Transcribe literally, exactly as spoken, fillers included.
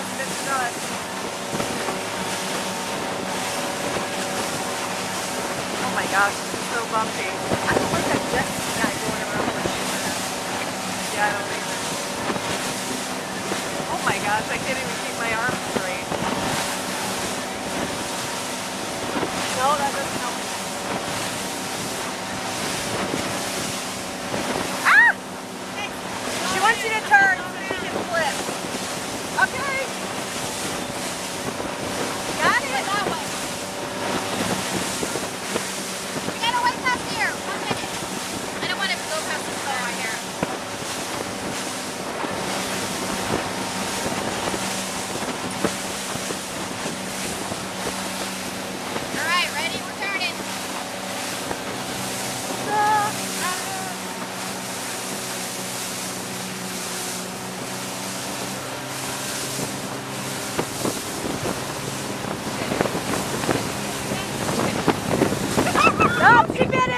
This is us. Oh my gosh, this is so bumpy. I don't like that jet guy going around like that. Yeah, I don't either. Oh my gosh, I can't even keep my arms straight. No, that doesn't help. Ah! She wants you to turn so she can flip. Okay. Got it. That way. We gotta wait past here. One minute. I don't want to go past this car right here. All right, ready? We're turning. No, keep it